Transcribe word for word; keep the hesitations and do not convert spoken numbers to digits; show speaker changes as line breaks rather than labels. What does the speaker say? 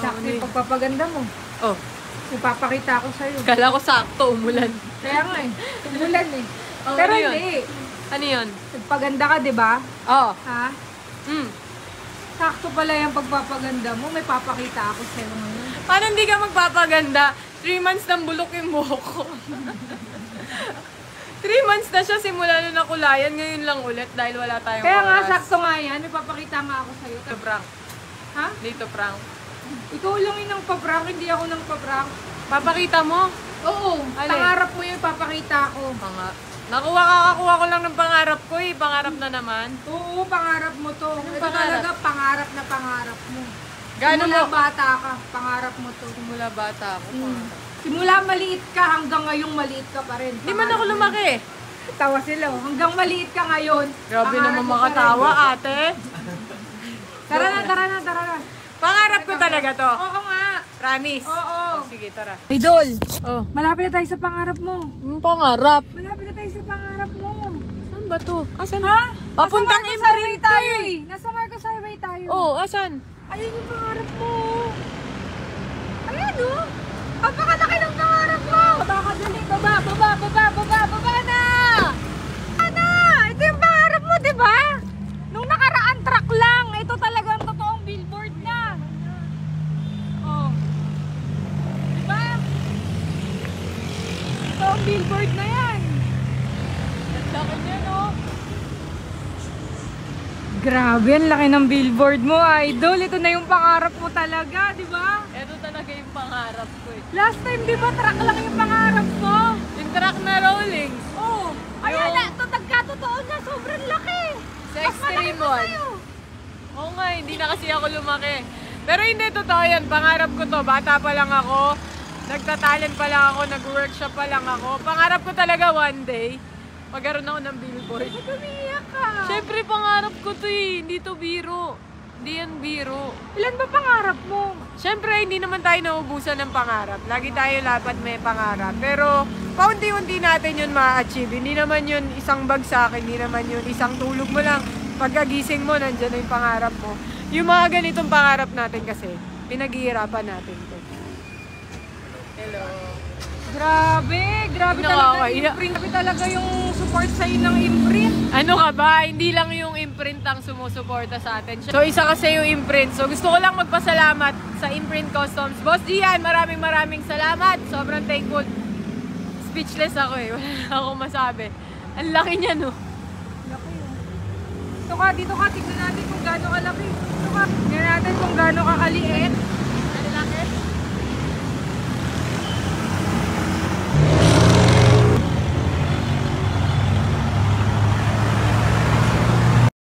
Sakto yung pagpapaganda mo.
Oh.
Ipapakita ko sa'yo.
Kala ko sakto, umulan.
Kaya nga eh. Umulan eh.
Oh,
Pero
ano yun?
hindi.
Ano yun?
Nagpaganda ka, di ba?
Oo.
Ha?
Mm.
Sakto pala yung pagpapaganda mo. May papakita ako sa'yo ngayon.
Paano hindi ka magpapaganda? Three months nang bulok yung buhok ko. Three months na siya simula nung nakulayan. Ngayon lang ulit dahil wala tayong
Kaya nga,
oras.
sakto nga yan. May papakita nga ako sa'yo.
Dito prank.
Ha?
Dito prank.
Ikaw lang yung nang paprank, hindi ako nang paprank.
Papakita mo?
Oo,
Alin?
pangarap mo yung papakita ko.
Panga Nakuha kakakuha ko lang ng pangarap ko eh. Pangarap na naman.
Oo, pangarap mo to.
Anong
Ito
pangarap?
talaga, pangarap na pangarap mo.
Gano'n
Simula
mo?
bata ka, pangarap mo to.
Simula bata ako.
Mm. Simula maliit ka, hanggang ngayong maliit ka pa rin.
Hindi man ako lumaki.
Tawa sila, oh. Hanggang maliit ka ngayon.
Grabe
pangarap
naman
mo pa rin.
makatawa ate.
Tara na, tara na, tara na.
Pangarap ko talaga to.
Oo nga.
Promise.
Oo.
Oh, sige, tara.
Idol,
Oh.
malapit na tayo sa pangarap mo.
Yung pangarap.
Malapit na tayo sa pangarap mo.
Saan ba to? Asan?
Ha?
Papuntang
Nasa Marcos Highway
Imprint
tayo
eh.
eh. Nasa Marcos Highway tayo.
Oh, asan?
Ayun yung pangarap mo. Ayan o. Papakalaki ng pangarap mo. Baba ka dali. Baba, baba, baba, baba, baba na. Baba na. Ito yung pangarap mo, di ba? Nung nakaraan track lang. Ito talagang totoong billboard na. Oh. Di ba? Ito ang billboard na yan.
Laki niya, no?
Grabe, ang laki ng billboard mo, idol. Ito na yung pangarap mo talaga, di ba?
Ito talaga yung pangarap ko eh.
Last time, di ba, truck lang yung pangarap mo?
Yung truck na rolling.
Oo. Ayan
Yung-
na, ito nagkatotoo na, sobrang laki.
Sa
Mas malaki
Extreme
pa
One.
sa'yo.
Oo nga, hindi na kasi ako lumaki. Pero hindi totoo yan. Pangarap ko to. Bata pa lang ako. Nagtatalent pa lang ako. Nag-workshop pa lang ako. Pangarap ko talaga one day, magkaroon ako ng billboard.
Ba't umiiyak ka?
Siyempre, pangarap ko to eh. Hindi to biro. Hindi yan biro.
Ilan ba pangarap mo?
Siyempre, hindi naman tayo nauubusan ng pangarap. Lagi tayo dapat may pangarap. Pero, paunti-unti natin yun ma-achieve. Hindi naman yun isang bagsak, hindi naman yun isang tulog mo lang. Pagkagising mo, nandyan na yung pangarap mo. Yung mga ganitong pangarap natin kasi, pinag-iirapan natin to. Hello.
Grabe, grabe
Ano
talaga
ka,
yung
iya-
imprint. Grabe talaga yung support sa'yo ng imprint.
Ano ka ba? Hindi lang yung imprint ang sumusuporta sa atin. So, isa kasi yung imprint. So, gusto ko lang magpasalamat sa Imprint Customs. Boss Gian, maraming maraming salamat. Sobrang thankful. Speechless ako eh. Wala na akong masabi. Ang laki niya, no?
Laki yun. Dito ka, dito ka, tignan natin kung gaano kalaki. Dito ka, tignan natin kung gaano